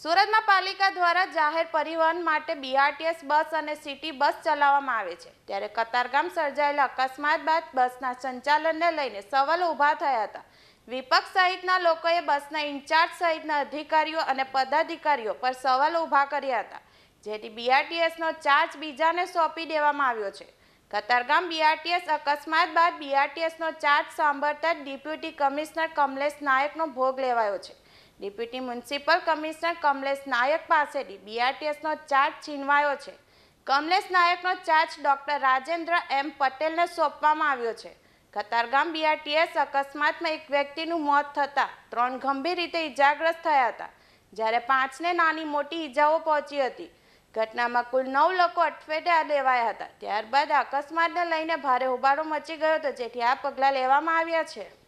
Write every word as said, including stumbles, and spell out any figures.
સુરતમાં પાલિકા દ્વારા જાહેર પરિવહન માટે બીઆરટીએસ બસ અને સિટી બસ ચલાવવામાં આવે છે, ત્યારે કતારગામ સર્જાયેલા અકસ્માત બાદ બસના સંચાલનને લઈને સવાલો ઊભા થયા હતા। વિપક્ષ સહિતના લોકોએ બસના ઇન્ચાર્જ સહિતના અધિકારીઓ અને પદાધિકારીઓ પર સવાલો ઊભા કર્યા હતા, જેથી બીઆરટીએસનો ચાર્જ બીજાને સોંપી દેવામાં આવ્યો છે। કતારગામ બીઆરટીએસ અકસ્માત બાદ બીઆરટીએસનો ચાર્જ સાંભળતા ડેપ્યુટી કમિશનર કમલેશ નાયકનો ભોગ લેવાયો છે। Deputy municipal commissioner Kamlesh Nayak પાસેથી બીઆરટીએસનો ચાર્જ છીનવાયો છે। કમલેશ નાયકનો ચાર્જ ડોક્ટર રાજેન્દ્ર એમ પટેલને સોંપવામાં આવ્યો છે। કતારગામ બીઆરટીએસ અકસ્માતમાં એક વ્યક્તિનું મોત થતાં ત્રણ ગંભીર રીતે ઇજાગ્રસ્ત થયા હતા, જ્યારે પાંચને નાની મોટી ઇજાઓ પહોંચી હતી। ઘટનામાં કુલ નવ લોકો અટફેટે લેવાયા હતા। ત્યારબાદ અકસ્માતને લઈને ભારે હોબાળો મચી ગયો હતો, જેથી આ પગલાં લેવામાં આવ્યા છે।